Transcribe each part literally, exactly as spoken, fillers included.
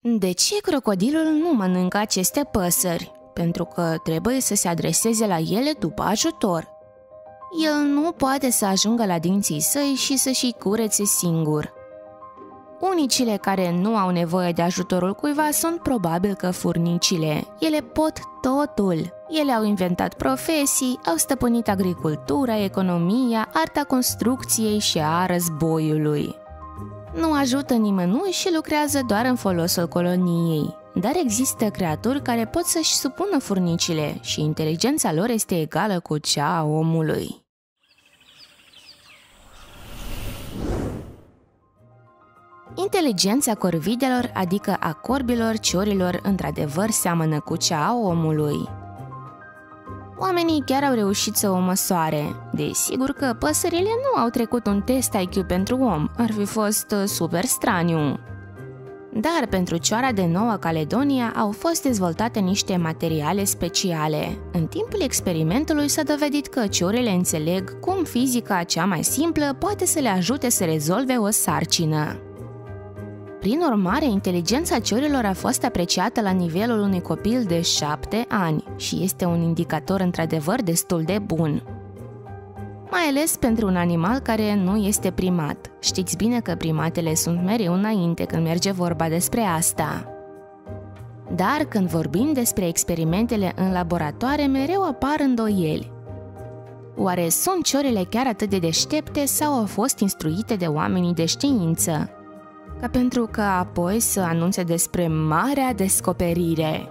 De ce crocodilul nu mănâncă aceste păsări? Pentru că trebuie să se adreseze la ele după ajutor. El nu poate să ajungă la dinții săi și să-și curețe singur. Unicile care nu au nevoie de ajutorul cuiva sunt probabil că furnicile. Ele pot totul. Ele au inventat profesii, au stăpânit agricultura, economia, arta construcției și a războiului. Nu ajută nimănui și lucrează doar în folosul coloniei. Dar există creaturi care pot să-și supună furnicile și inteligența lor este egală cu cea a omului. Inteligența corvidelor, adică a corbilor, ciorilor, într-adevăr seamănă cu cea a omului. Oamenii chiar au reușit să o măsoare. Desigur că păsările nu au trecut un test I Q pentru om, ar fi fost super straniu. Dar pentru cioara de Noua Caledonia au fost dezvoltate niște materiale speciale. În timpul experimentului s-a dovedit că ciorile înțeleg cum fizica cea mai simplă poate să le ajute să rezolve o sarcină. Prin urmare, inteligența ciorilor a fost apreciată la nivelul unui copil de șapte ani și este un indicator într-adevăr destul de bun. Mai ales pentru un animal care nu este primat. Știți bine că primatele sunt mereu înainte când merge vorba despre asta. Dar când vorbim despre experimentele în laboratoare, mereu apar îndoieli. Oare sunt ciorile chiar atât de deștepte sau au fost instruite de oamenii de știință? Ca pentru că apoi să anunțe despre marea descoperire.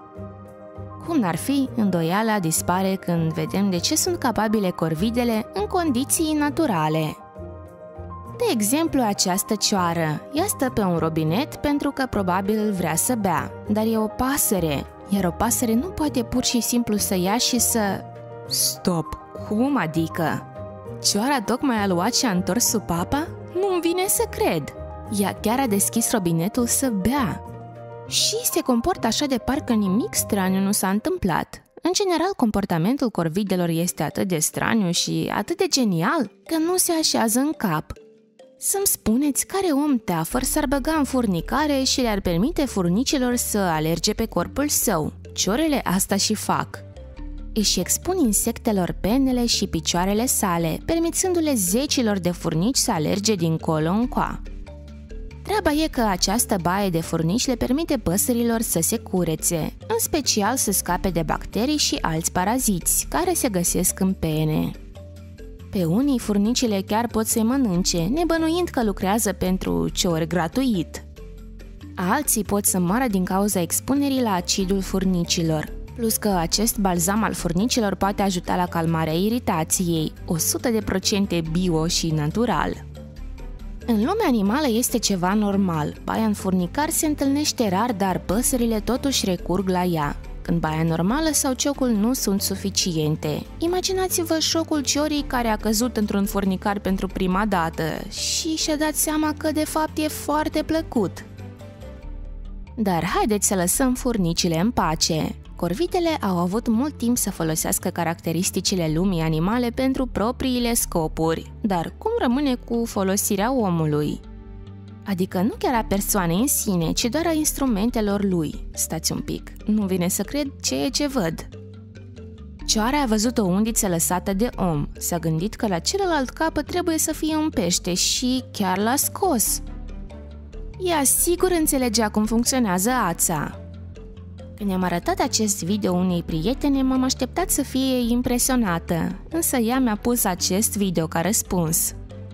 Cum n-ar fi, îndoiala dispare când vedem de ce sunt capabile corvidele în condiții naturale. De exemplu, această cioară. Ea stă pe un robinet pentru că probabil vrea să bea, dar e o pasăre, iar o pasăre nu poate pur și simplu să ia și să... Stop! Cum adică? Cioara tocmai a luat și a întors supapa? Nu-mi vine să cred! Ea chiar a deschis robinetul să bea. Și se comportă așa de parcă nimic straniu nu s-a întâmplat. În general, comportamentul corvidelor este atât de straniu și atât de genial că nu se așează în cap. Să-mi spuneți care om teafăr s-ar băga în furnicare și le-ar permite furnicilor să alerge pe corpul său. Ciorele asta și fac. Își expun insectelor penele și picioarele sale, permițându-le zecilor de furnici să alerge dincolo încoa. Treaba e că această baie de furnici le permite păsărilor să se curețe, în special să scape de bacterii și alți paraziți care se găsesc în pene. Pe unii, furnicile chiar pot să-i mănânce, nebănuind că lucrează pentru ciori gratuit. Alții pot să moară din cauza expunerii la acidul furnicilor, plus că acest balzam al furnicilor poate ajuta la calmarea iritației, o sută la sută bio și natural. În lumea animală este ceva normal. Baia în furnicar se întâlnește rar, dar păsările totuși recurg la ea. Când baia normală sau ciocul nu sunt suficiente. Imaginați-vă șocul ciorii care a căzut într-un furnicar pentru prima dată și și-a dat seama că de fapt e foarte plăcut. Dar haideți să lăsăm furnicile în pace. Corvidele au avut mult timp să folosească caracteristicile lumii animale pentru propriile scopuri, dar cum rămâne cu folosirea omului? Adică nu chiar a persoanei în sine, ci doar a instrumentelor lui. Stați un pic, nu vine să cred ceea ce văd. Cioara a văzut o undiță lăsată de om, s-a gândit că la celălalt capăt trebuie să fie un pește și chiar l-a scos. Ea sigur înțelegea cum funcționează ața. Când i-am arătat acest video unei prietene, m-am așteptat să fie impresionată, însă ea mi-a pus acest video ca răspuns.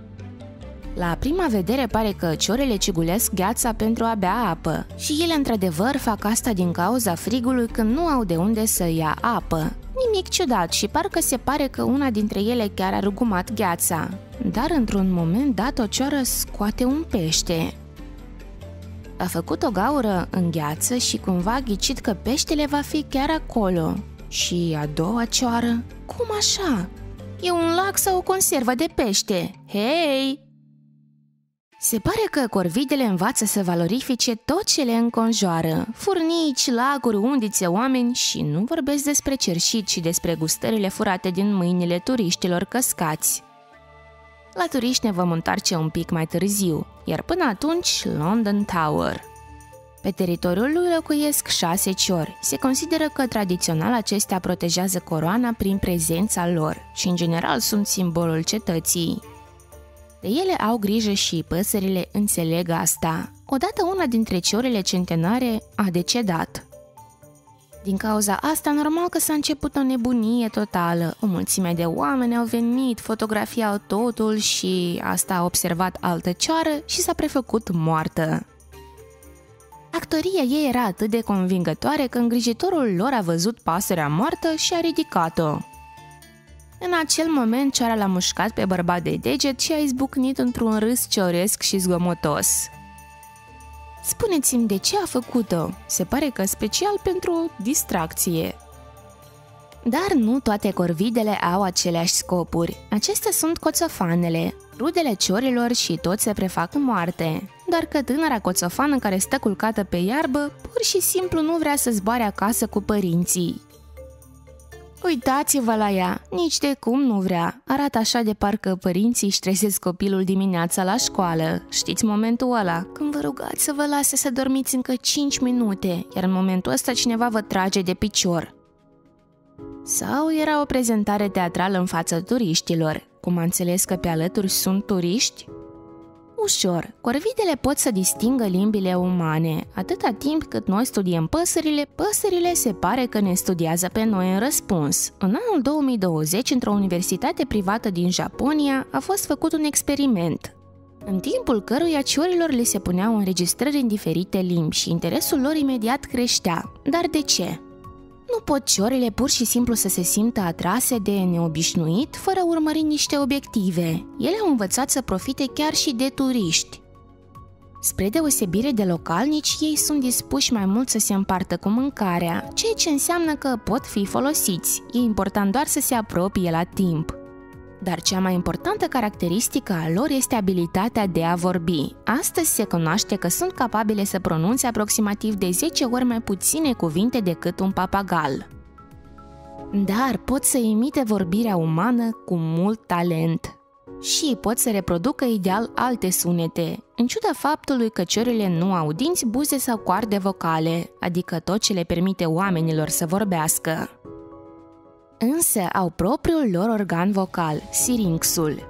La prima vedere pare că ciorele cigulesc gheața pentru a bea apă și ele într-adevăr fac asta din cauza frigului când nu au de unde să ia apă. Nimic ciudat și parcă se pare că una dintre ele chiar a rugumat gheața, dar într-un moment dat o cioară scoate un pește. A făcut o gaură în gheață și cumva a ghicit că peștele va fi chiar acolo. Și a doua cioară? Cum așa? E un lac sau o conservă de pește? Hei! Se pare că corvidele învață să valorifice tot ce le înconjoară. Furnici, lacuri, undițe, oameni și nu vorbesc despre cerșit și despre gustările furate din mâinile turiștilor căscați. La turiști ne vom întoarce un pic mai târziu, iar până atunci London Tower. Pe teritoriul lui locuiesc șase ciori. Se consideră că tradițional acestea protejează coroana prin prezența lor și în general sunt simbolul cetății. De ele au grijă și păsările înțeleg asta. Odată una dintre ciorile centenare a decedat. Din cauza asta, normal că s-a început o nebunie totală. O mulțime de oameni au venit, fotografiau totul și asta a observat altă cioară și s-a prefăcut moartă. Actoria ei era atât de convingătoare că îngrijitorul lor a văzut pasărea moartă și a ridicat-o. În acel moment, cioara l-a mușcat pe bărbat de deget și a izbucnit într-un râs cioresc și zgomotos. Spuneți-mi de ce a făcut-o? Se pare că special pentru o distracție. Dar nu toate corvidele au aceleași scopuri. Acestea sunt coțofanele, rudele ciorilor și toți se prefac moarte. Dar că tânăra coțofană care stă culcată pe iarbă pur și simplu nu vrea să zboare acasă cu părinții. Uitați-vă la ea, nici de cum nu vrea. Arată așa de parcă părinții își trezesc copilul dimineața la școală. Știți momentul ăla? Când vă rugați să vă lase să dormiți încă cinci minute, iar în momentul ăsta cineva vă trage de picior. Sau era o prezentare teatrală în fața turiștilor. Cum am înțeles că pe alături sunt turiști? Ușor, corvidele pot să distingă limbile umane. Atâta timp cât noi studiem păsările, păsările se pare că ne studiază pe noi în răspuns. În anul două mii douăzeci, într-o universitate privată din Japonia, a fost făcut un experiment, în timpul căruia ciorilor le se puneau înregistrări în diferite limbi și interesul lor imediat creștea. Dar de ce? Nu pot ciorile pur și simplu să se simtă atrase de neobișnuit fără a urmări niște obiective. Ele au învățat să profite chiar și de turiști. Spre deosebire de localnici, ei sunt dispuși mai mult să se împartă cu mâncarea, ceea ce înseamnă că pot fi folosiți. E important doar să se apropie la timp. Dar cea mai importantă caracteristică a lor este abilitatea de a vorbi. Astăzi se cunoaște că sunt capabile să pronunțe aproximativ de zece ori mai puține cuvinte decât un papagal. Dar pot să imite vorbirea umană cu mult talent. Și pot să reproducă ideal alte sunete, în ciuda faptului că ciorile nu au dinți, buze sau coarde vocale, adică tot ce le permite oamenilor să vorbească. Însă au propriul lor organ vocal, sirinxul.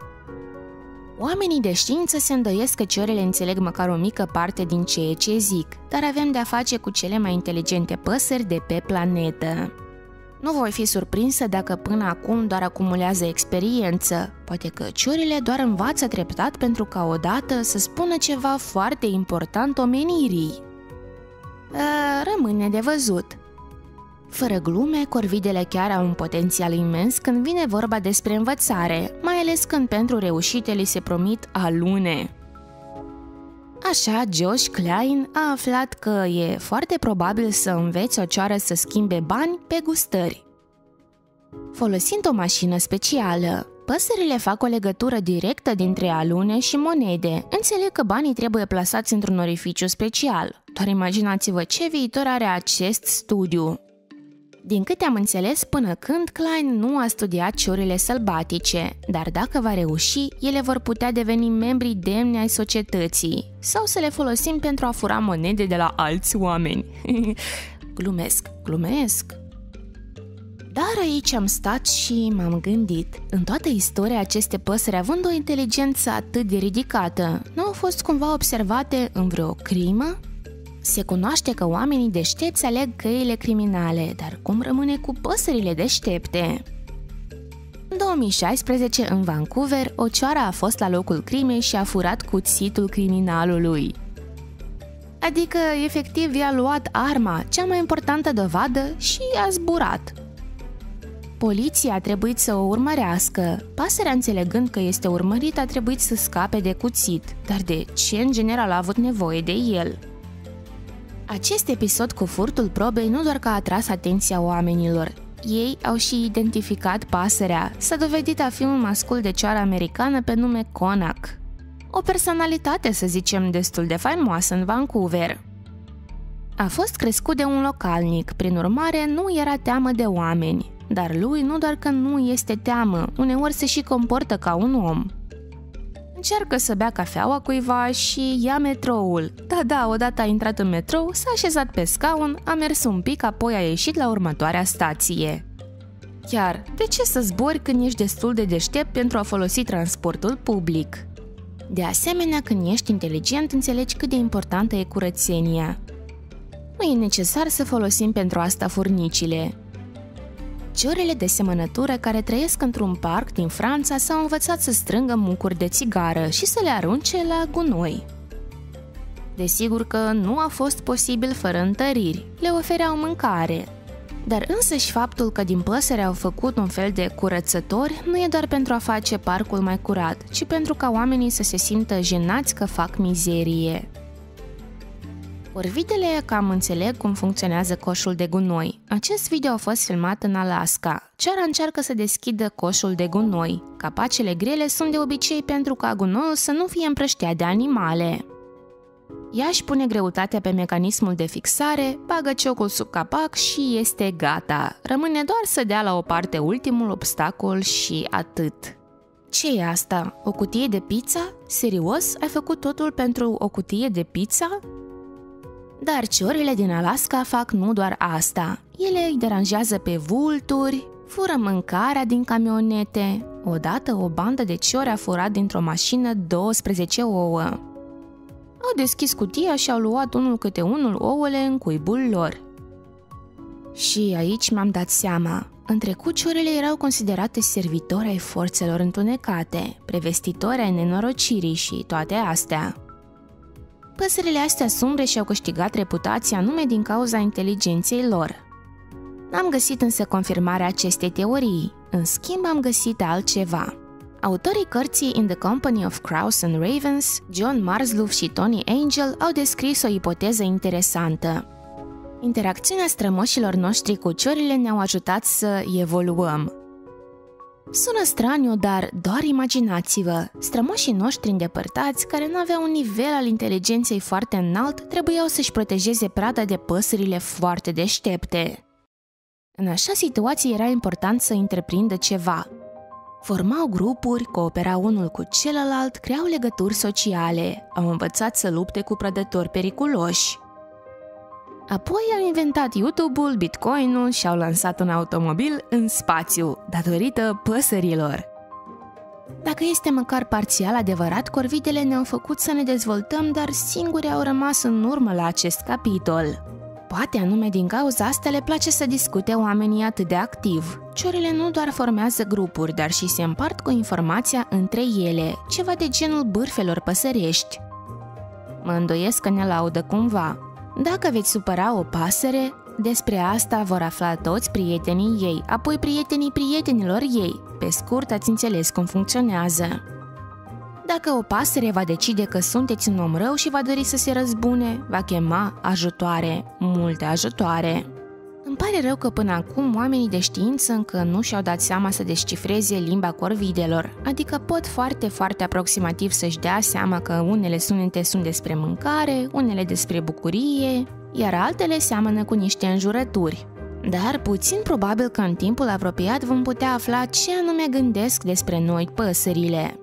Oamenii de știință se îndoiesc că ciorile înțeleg măcar o mică parte din ceea ce zic, dar avem de-a face cu cele mai inteligente păsări de pe planetă. Nu voi fi surprinsă dacă până acum doar acumulează experiență. Poate că ciorile doar învață treptat pentru ca odată să spună ceva foarte important omenirii. A, rămâne de văzut. Fără glume, corvidele chiar au un potențial imens când vine vorba despre învățare, mai ales când pentru reușite li se promit alune. Așa, Josh Klein a aflat că e foarte probabil să înveți o cioară să schimbe bani pe gustări. Folosind o mașină specială, păsările fac o legătură directă dintre alune și monede. Înțeleg că banii trebuie plasați într-un orificiu special. Doar imaginați-vă ce viitor are acest studiu. Din câte am înțeles, până când Klein nu a studiat ciorile sălbatice, dar dacă va reuși, ele vor putea deveni membri demni ai societății sau să le folosim pentru a fura monede de la alți oameni. glumesc, glumesc. Dar aici am stat și m-am gândit. În toată istoria, aceste păsări, având o inteligență atât de ridicată, nu au fost cumva observate în vreo crimă? Se cunoaște că oamenii deștepți aleg căile criminale, dar cum rămâne cu păsările deștepte? În două mii șaisprezece, în Vancouver, o cioară a fost la locul crimei și a furat cuțitul criminalului. Adică, efectiv, i-a luat arma, cea mai importantă dovadă, și a zburat. Poliția a trebuit să o urmărească. Pasărea, înțelegând că este urmărit, a trebuit să scape de cuțit. Dar de ce în general a avut nevoie de el? Acest episod cu furtul probei nu doar că a atras atenția oamenilor, ei au și identificat pasărea. S-a dovedit a fi un mascul de cioară americană pe nume Conac. O personalitate, să zicem, destul de faimoasă în Vancouver. A fost crescut de un localnic, prin urmare nu era teamă de oameni. Dar lui nu doar că nu este teamă, uneori se și comportă ca un om. În Încearcă să bea cafeaua cuiva și ia metroul. Da, da, odată a intrat în metrou, s-a așezat pe scaun, a mers un pic, apoi a ieșit la următoarea stație. Chiar, de ce să zbori când ești destul de deștept pentru a folosi transportul public? De asemenea, când ești inteligent, înțelegi cât de importantă e curățenia. Nu e necesar să folosim pentru asta furnicile. Ciorele de semănătură care trăiesc într-un parc din Franța s-au învățat să strângă mucuri de țigară și să le arunce la gunoi. Desigur că nu a fost posibil fără întăriri, le ofereau mâncare. Dar însăși faptul că din păsări au făcut un fel de curățători nu e doar pentru a face parcul mai curat, ci pentru ca oamenii să se simtă jenați că fac mizerie. Corvidele cam înțeleg cum funcționează coșul de gunoi. Acest video a fost filmat în Alaska. Ciora încearcă să deschidă coșul de gunoi. Capacele grele sunt de obicei pentru ca gunoiul să nu fie împrăștiat de animale. Ea își pune greutatea pe mecanismul de fixare, bagă ciocul sub capac și este gata. Rămâne doar să dea la o parte ultimul obstacol și atât. Ce e asta? O cutie de pizza? Serios? Ai făcut totul pentru o cutie de pizza? Dar ciorile din Alaska fac nu doar asta. Ele îi deranjează pe vulturi, fură mâncarea din camionete. Odată o bandă de ciori a furat dintr-o mașină douăsprezece ouă. Au deschis cutia și au luat unul câte unul ouăle în cuibul lor. Și aici mi-am dat seama. În trecut, ciorele erau considerate servitori ai forțelor întunecate, prevestitori ai nenorocirii și toate astea. Păsările astea sumbre și-au câștigat reputația nume din cauza inteligenței lor. N-am găsit însă confirmarea acestei teorii, în schimb am găsit altceva. Autorii cărții In the Company of Crows and Ravens, John Marsluff și Tony Angel, au descris o ipoteză interesantă. Interacțiunea strămoșilor noștri cu ciorile ne-au ajutat să evoluăm. Sună straniu, dar doar imaginați-vă, strămoșii noștri îndepărtați, care nu aveau un nivel al inteligenței foarte înalt, trebuiau să-și protejeze prada de păsările foarte deștepte. În așa situație era important să întreprindă ceva. Formau grupuri, cooperau unul cu celălalt, creau legături sociale, au învățat să lupte cu prădători periculoși. Apoi au inventat YouTube-ul, Bitcoin-ul și au lansat un automobil în spațiu, datorită păsărilor. Dacă este măcar parțial adevărat, corvidele ne-au făcut să ne dezvoltăm, dar singuri au rămas în urmă la acest capitol. Poate anume din cauza asta le place să discute oamenii atât de activ. Ciorele nu doar formează grupuri, dar și se împart cu informația între ele, ceva de genul bârfelor păsărești. Mă îndoiesc că ne laudă cumva. Dacă veți supăra o pasăre, despre asta vor afla toți prietenii ei, apoi prietenii prietenilor ei. Pe scurt, ați înțeles cum funcționează. Dacă o pasăre va decide că sunteți un om rău și va dori să se răzbune, va chema ajutoare, multe ajutoare. Îmi pare rău că până acum oamenii de știință încă nu și-au dat seama să descifreze limba corvidelor, adică pot foarte, foarte aproximativ să-și dea seama că unele sunete sunt despre mâncare, unele despre bucurie, iar altele seamănă cu niște înjurături. Dar puțin probabil că în timpul apropiat vom putea afla ce anume gândesc despre noi păsările.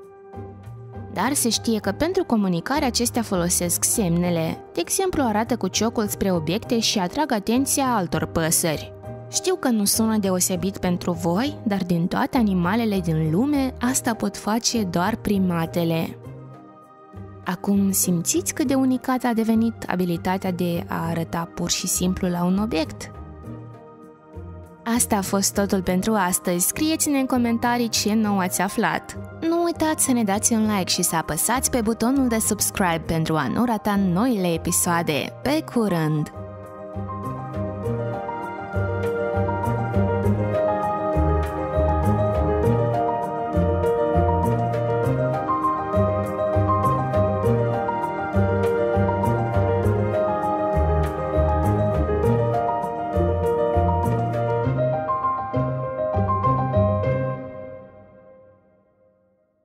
Dar se știe că pentru comunicare acestea folosesc semnele. De exemplu, arată cu ciocul spre obiecte și atrag atenția altor păsări. Știu că nu sună deosebit pentru voi, dar din toate animalele din lume, asta pot face doar primatele. Acum simțiți cât de unicată a devenit abilitatea de a arăta pur și simplu la un obiect? Asta a fost totul pentru astăzi. Scrieți-ne în comentarii ce nou ați aflat. Nu uitați să ne dați un like și să apăsați pe butonul de subscribe pentru a nu rata noile episoade. Pe curând!